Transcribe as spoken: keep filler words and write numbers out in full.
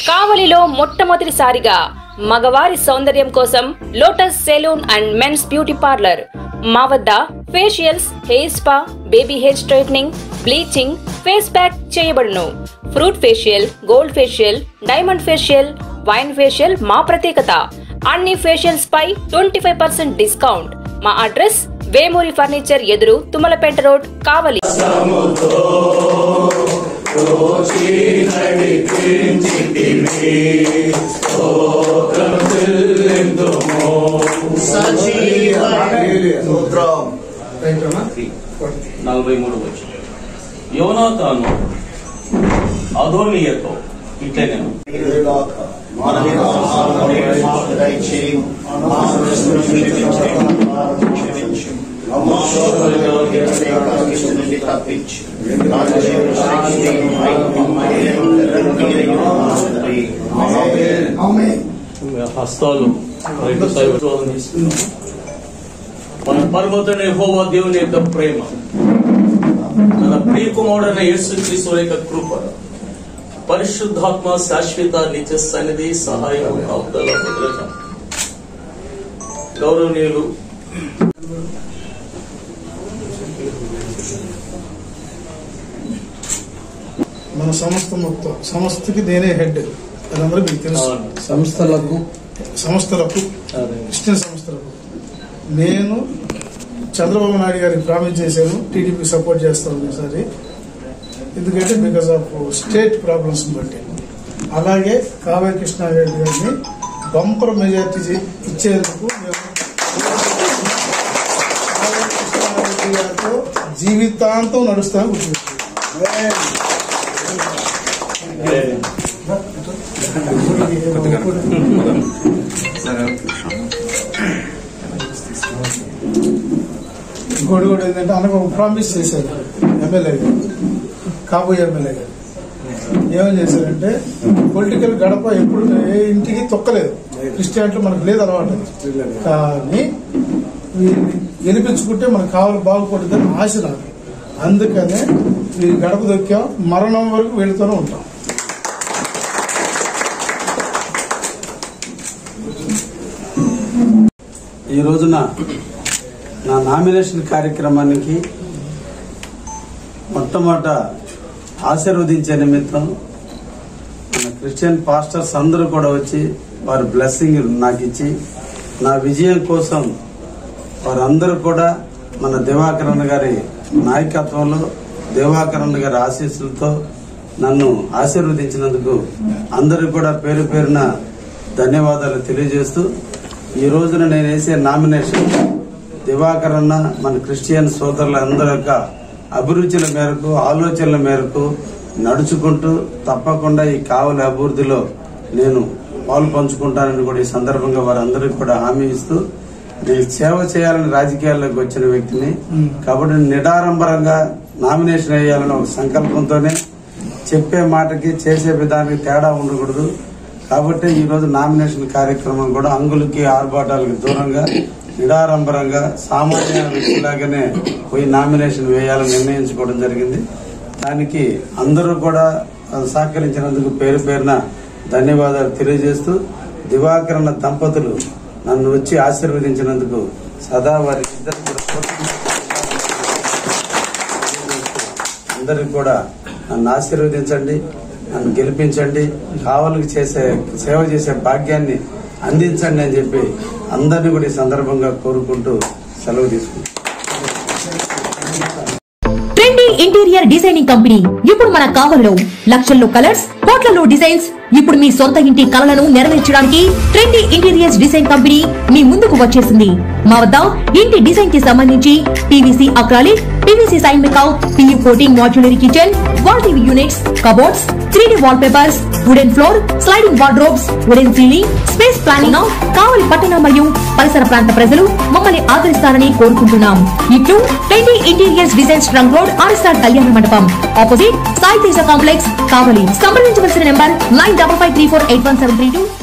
కావలిలో మొట్టమొదటిసారిగా మగవారి సౌందర్యం కోసం Lotus salon and men's beauty parlour. మా వద్ద facials, hair spa, baby hair straightening, bleaching, face pack చేయబడును. Fruit facial, gold facial, diamond facial, wine facial మా ప్రత్యేకత. అన్ని ఫేషియల్స్ పై ట్వంటీ ఫైవ్ పర్సెంట్ డిస్కౌంట్. మా అడ్రస్ వేమూరి ఫర్నిచర్ ఎదురు, తుమ్మలపేట రోడ్, కావలి. నలభై మూడు వచ్చి యోనాతాను అదోనీయతో ఇట్లే నేను హస్తాలు మన పరమోన్నతుడైన యెహోవా దేవుని యొక్క ప్రేమ, మన ప్రియ కుమారుడైన యేసుక్రీస్తు యొక్క కృప, పరిశుద్ధాత్మ శాశ్వత నిత్య సన్నిధి సహాయం కాపుదల భద్రత గౌరవనీయులు మన సంస్థ మొత్తం సంస్థకి నేనే హెడ్, అదందరూ మీకు తెలుసు. సంస్థలకు సంస్థలకు క్రిస్టియన్ సంస్థలకు నేను చంద్రబాబు నాయుడు గారికి ప్రామిస్ చేశాను, టీడీపీ సపోర్ట్ చేస్తాను ఈసారి. ఎందుకంటే బికాస్ ఆఫ్ స్టేట్ ప్రాబ్లమ్స్ బట్టి. అలాగే కావ్య కృష్ణారెడ్డి గారిని బంపర్ మెజార్టీ ఇచ్చేందుకు మేము కావ్య కృష్ణారెడ్డి గారితో జీవితాంతం నడుస్తాను గుర్తుపెట్టుకుంటాం. ఇంకోటి కూడా ఏంటంటే అనగా ప్రామిస్ చేశారు ఎమ్మెల్యే గారు, కాబోయే ఎమ్మెల్యే గారు. ఏమని చేశారంటే పొలిటికల్ గడప ఎప్పుడు ఏ ఇంటికి తొక్కలేదు, క్రిస్టియానిటీ మనకు లేదు అలవాటు. కానీ గెలిపించుకుంటే మనకు కావాలి బాగుపడుతుందని ఆశ నాకు. అందుకనే ఈ గడప దొక్కాం, మరణం వరకు వెళుతూనే ఉంటాం. ఈ రోజున నా నామినేషన్ కార్యక్రమానికి మొట్టమొదట ఆశీర్వదించే నిమిత్తం మన క్రిస్టియన్ పాస్టర్స్ అందరూ కూడా వచ్చి వారి బ్లెస్సింగ్ నాకు ఇచ్చి నా విజయం కోసం వారందరూ కూడా మన దివాకరణ గారి నాయకత్వంలో, దివాకరణ గారి ఆశీస్సులతో నన్ను ఆశీర్వదించినందుకు అందరూ కూడా పేరు పేరున ధన్యవాదాలు తెలియజేస్తూ, ఈ రోజున నేను వేసే నామినేషన్ దివాకరణ మన క్రిస్టియన్ సోదరుల అందరి యొక్క అభిరుచుల మేరకు, ఆలోచనల మేరకు నడుచుకుంటూ తప్పకుండా ఈ కావలి అభివృద్ధిలో నేను పాలు పంచుకుంటానని కూడా ఈ సందర్భంగా వారందరికీ కూడా హామీ ఇస్తూ, నేను సేవ చేయాలని రాజకీయాల్లోకి వచ్చిన వ్యక్తిని కాబట్టి నిడారంబరంగా నామినేషన్ వేయాలని ఒక సంకల్పంతోనే, చెప్పే మాటకి చేసే విధానానికి తేడా ఉండకూడదు కాబట్టి ఈ రోజు నామినేషన్ కార్యక్రమం కూడా అంగులకి ఆర్భాటాలకు దూరంగా నిడారంబరంగా సామాన్య వ్యక్తిలాగానే పోయి నామినేషన్ వేయాలని నిర్ణయించుకోవడం జరిగింది. దానికి అందరూ కూడా సహకరించినందుకు పేరు పేరున ధన్యవాదాలు తెలియజేస్తూ, దివాకరణ దంపతులు నన్ను వచ్చి ఆశీర్వదించినందుకు సదా వారి ఇద్దరు అందరికి కూడా నన్ను ఆశీర్వదించండి, నన్ను గెలిపించండి, కావలికి చేసే సేవ చేసే భాగ్యాన్ని అందించండి అని చెప్పి అందరినీ కూడా ఈ సందర్భంగా కోరుకుంటూ సెలవు తీసుకుంటాం. ట్రెండీ ఇంటీరియర్ డిజైనింగ్ కంపెనీ ఇప్పుడు మన కావలిలో లక్షల్లో కలర్స్, కోట్లలో డిజైన్స్. ఇప్పుడు మీ సొంత ఇంటి కలలను నెరవేర్చడానికి ట్రెండీ ఇంటీరియర్స్ డిజైన్ కంపెనీ మీ ముందుకు వచ్చేసింది. మా వద్ద ఇంటి డిజైన్ కి సంబంధించి PVC acrylic, PVC sign make out, PU coating, modular kitchen, wall TV units, cupboards, three D wall papers, wooden floor, sliding wardrobes, wooden ceiling, space planning. Kavali పట్టణ మరియు పరిసర ప్రాంత ప్రజలు మమ్మల్ని ఆదరిస్తారని కోరుకుంటున్నాం. ఇట్లు trendy interiors designs trunk road, RSR Kalyana Mandapam, opposite Sai Teja complex, Kavali. సంప్రదించవలసిన number nine double five three four eight one seven three two.